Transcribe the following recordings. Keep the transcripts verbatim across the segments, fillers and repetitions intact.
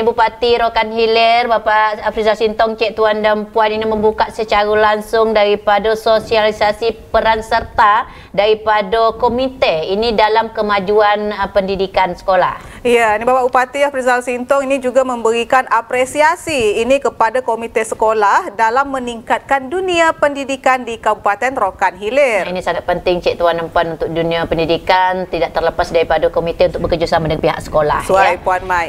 Bupati Rokan Hilir, Bapak Afrizal Sintong, Cik Tuan dan Puan ini membuka secara langsung daripada sosialisasi peran serta daripada komite ini dalam kemajuan uh, pendidikan sekolah. Ya, ini Bapak Bupati Afrizal Sintong ini juga memberikan apresiasi ini kepada komite sekolah dalam meningkatkan dunia pendidikan di Kabupaten Rokan Hilir. Ini sangat penting Cik Tuan dan Puan untuk dunia pendidikan, tidak terlepas daripada komite untuk bekerjasama dengan pihak sekolah. Suai ya. Puan Mai.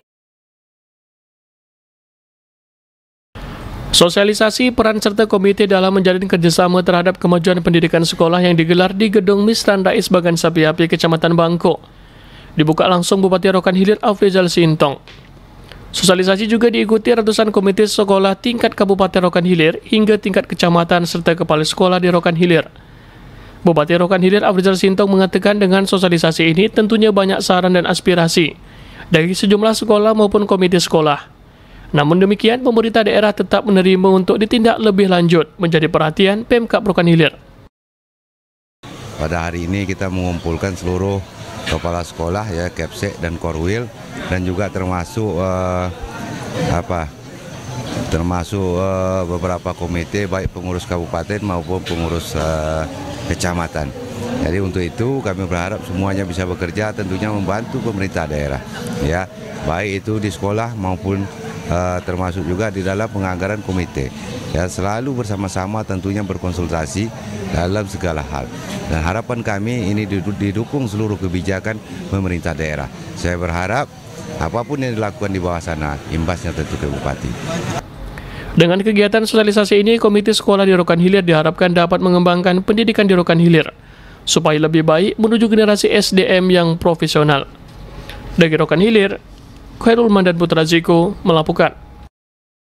Sosialisasi peran serta komite dalam menjalin kerjasama terhadap kemajuan pendidikan sekolah yang digelar di Gedung Misran Rais Bagan Sapi-Api, Kecamatan Bangkok, dibuka langsung Bupati Rokan Hilir Afrizal Sintong. Sosialisasi juga diikuti ratusan komite sekolah tingkat Kabupaten Rokan Hilir hingga tingkat kecamatan serta kepala sekolah di Rokan Hilir. Bupati Rokan Hilir Afrizal Sintong mengatakan dengan sosialisasi ini tentunya banyak saran dan aspirasi dari sejumlah sekolah maupun komite sekolah. Namun demikian, pemerintah daerah tetap menerima untuk ditindak lebih lanjut menjadi perhatian Pemkab Rokan Hilir. Pada hari ini kita mengumpulkan seluruh kepala sekolah ya, Kepsek dan Korwil, dan juga termasuk uh, apa termasuk uh, beberapa komite baik pengurus kabupaten maupun pengurus uh, kecamatan. Jadi untuk itu kami berharap semuanya bisa bekerja, tentunya membantu pemerintah daerah ya, baik itu di sekolah maupun Uh, termasuk juga di dalam penganggaran komite ya, selalu bersama-sama tentunya berkonsultasi dalam segala hal, dan harapan kami ini didukung seluruh kebijakan pemerintah daerah. Saya berharap apapun yang dilakukan di bawah sana imbasnya tentu ke Bupati. Dengan kegiatan sosialisasi ini, komite sekolah di Rokan Hilir diharapkan dapat mengembangkan pendidikan di Rokan Hilir supaya lebih baik menuju generasi S D M yang profesional. Dari Rokan Hilir, Khairul Mandan Putra Ziko melaporkan.